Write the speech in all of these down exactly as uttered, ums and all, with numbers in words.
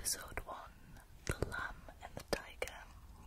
Episode one, The Lamb and the Tiger.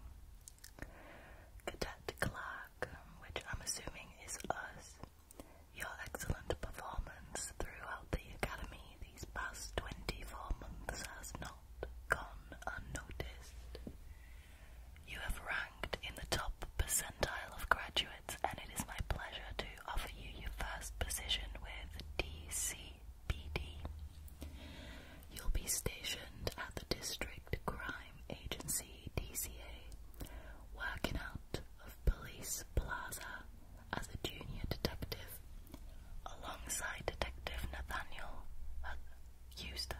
Cadet Clark, which I'm assuming is us. Your excellent performance throughout the academy these past twenty-four months has not gone unnoticed. You have ranked in the top percentile of graduates, and it is my pleasure to offer you your first position with D C P D. You'll be stationed at the District Crime Agency, D C A, working out of Police Plaza as a junior detective, alongside Detective Nathaniel Houston.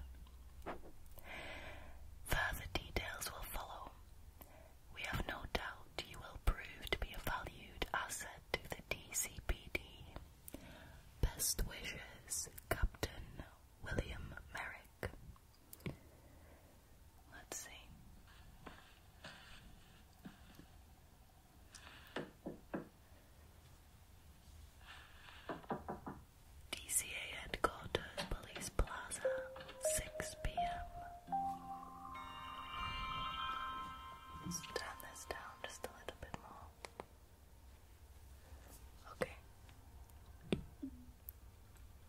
Further details will follow. We have no doubt you will prove to be a valued asset to the D C P D. Best wishes, Captain William Merrick. Let's see. D C A Headquarters, Police Plaza, six p m Let's turn this down just a little bit more. Okay.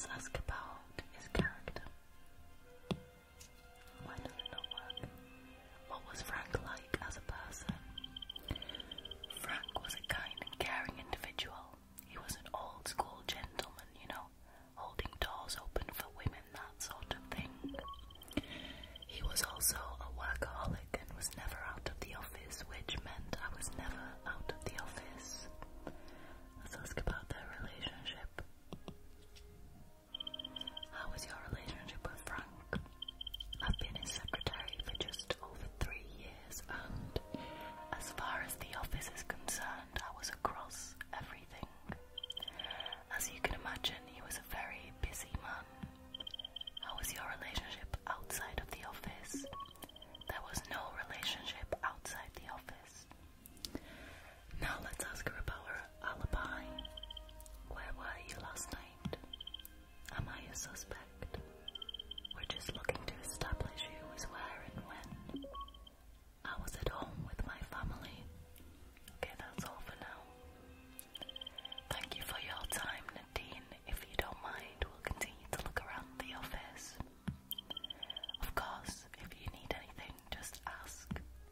let's ask about his character. Why does it not work? What was Frank like as a person? Frank was a kind and caring individual. He was an old school gentleman, you know, holding doors open for women, that sort of thing. He was also a workaholic and was never out of the office, which meant I was never out of the office. Let's ask about their relationship. How was your relationship with Frank? I've been his secretary for just over three years, and as far as the office is concerned, I was across everything. As you can imagine, he was a very busy man. How was your relationship outside of the office? There was no relationship outside the office. Now let's ask her about her alibi. Where were you last night? Am I a suspect? We're just looking to establish who was where and when. I was at home with my family. Okay, that's all for now. Thank you for your time, Nadine. If you don't mind, we'll continue to look around the office. Of course, if you need anything, just ask.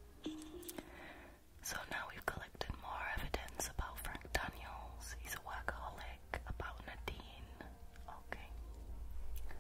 So now we've collected more evidence about Frank Daniels. He's a workaholic. About Nadine. Okay.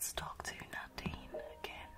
Let's talk to Nadine again.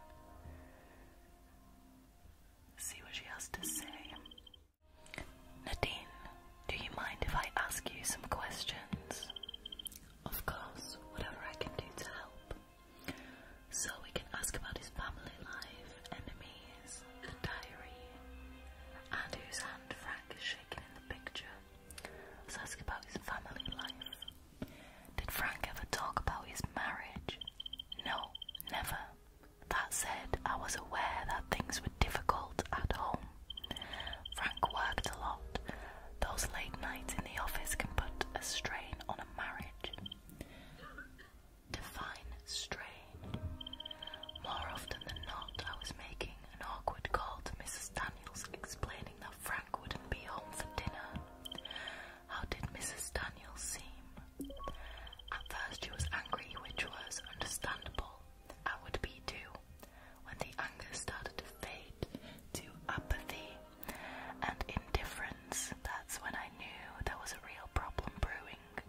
See what she has to say. Nadine, do you mind if I ask you some questions? Of course, whatever I can do to help. So we can ask about his family life, enemies, the diary, and whose hand Frank is shaking in the picture. Let's ask about his family life. Did Frank ever talk about his marriage? No, never. That said, I was aware that things were difficult at home. Frank worked a lot. Those late nights in the office can put a strain on a marriage. Define strain. More often than not, I was making an awkward call to Missus Daniels explaining that Frank wouldn't be home for dinner. How did Missus Daniels seem? At first she was angry, which was understandable. I would be too. When the anger started to fade to apathy and indifference, that's when I knew there was a real problem brewing.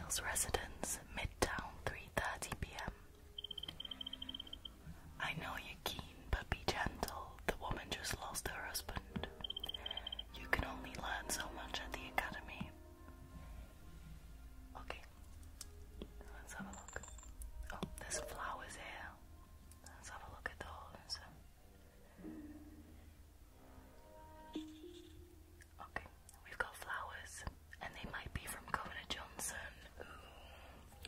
Miles Residence, Midtown, three thirty p m I know you're keen, but be gentle. The woman just lost her husband. You can only learn so much at the academy. Okay, let's have a look. Oh, there's flowers here. Let's have a look at those. Okay, we've got flowers, and they might be from Governor Johnson. Ooh.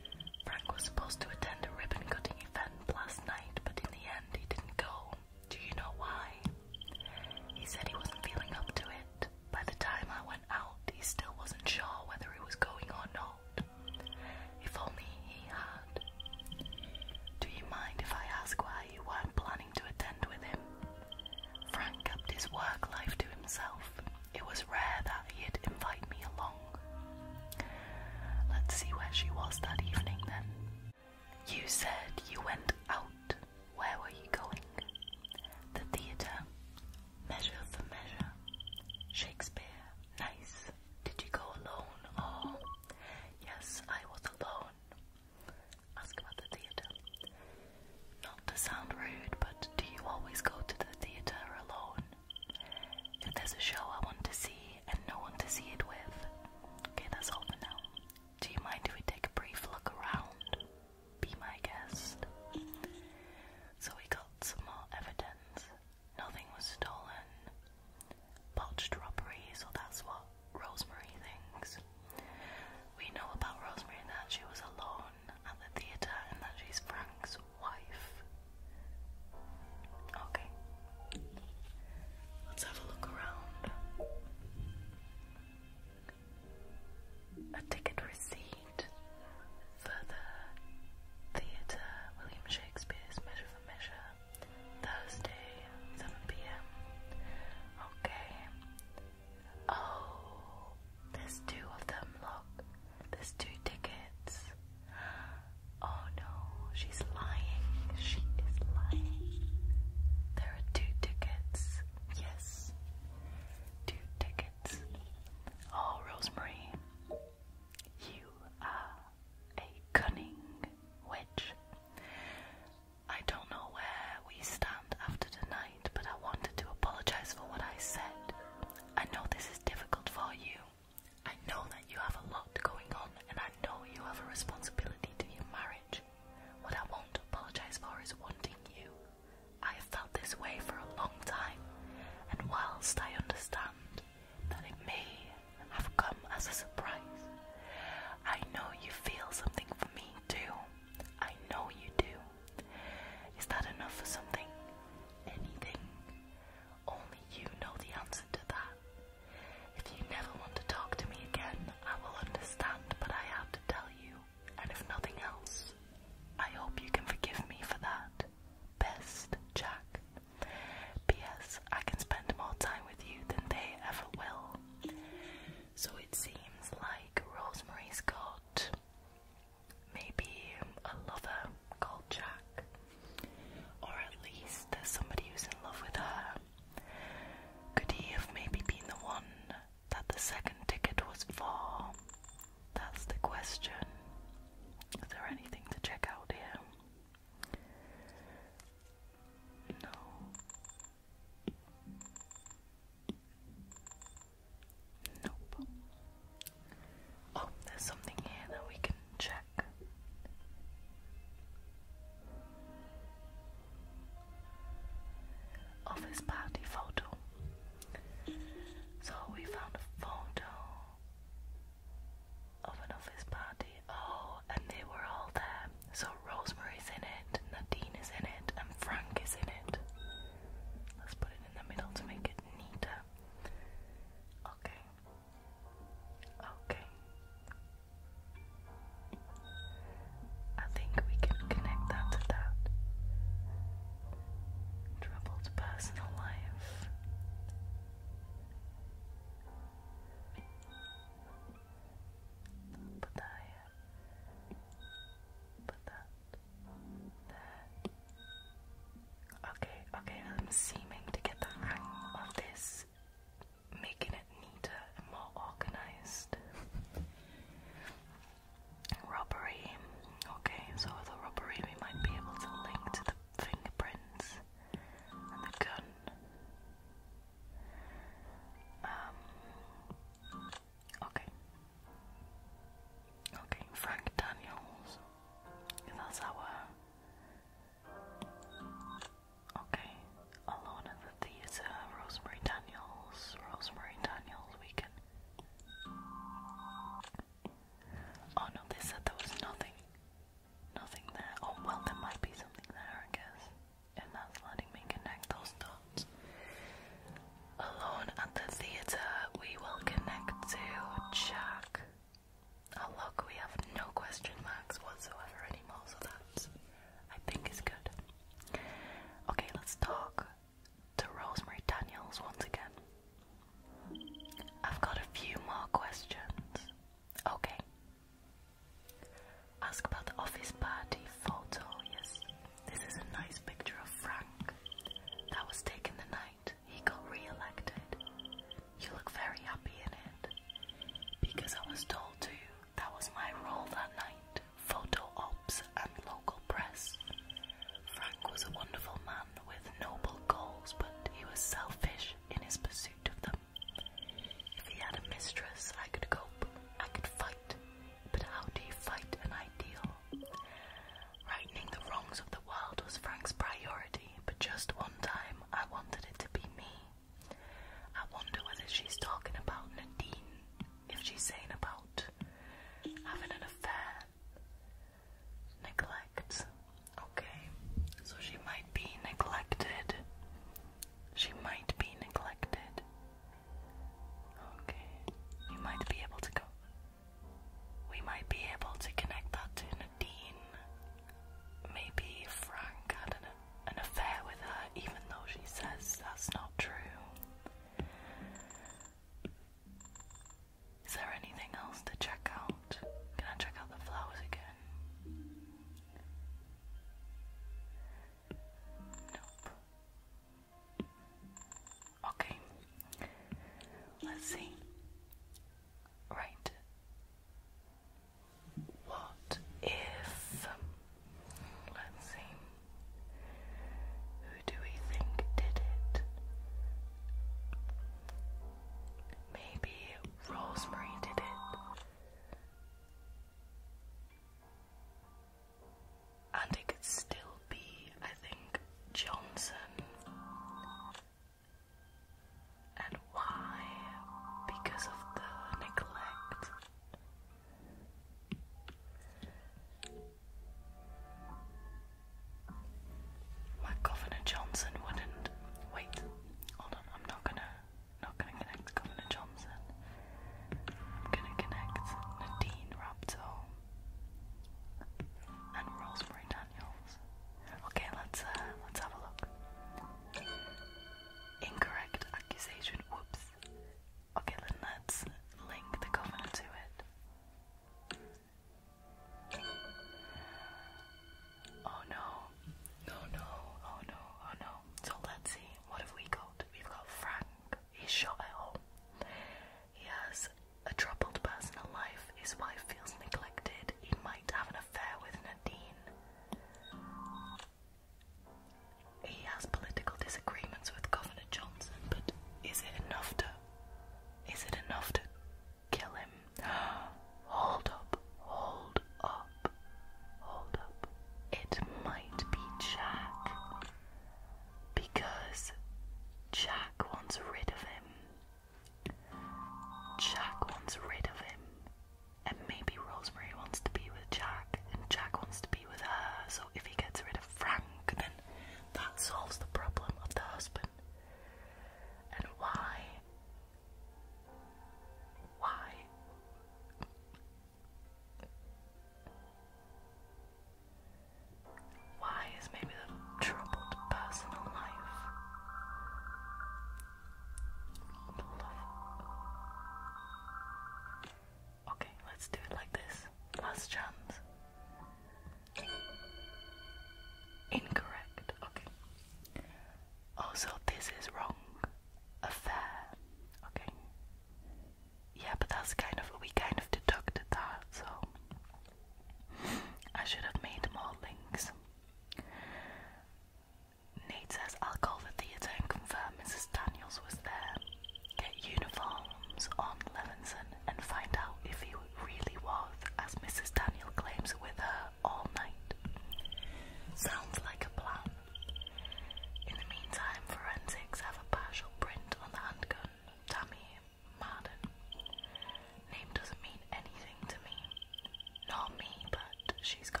she's got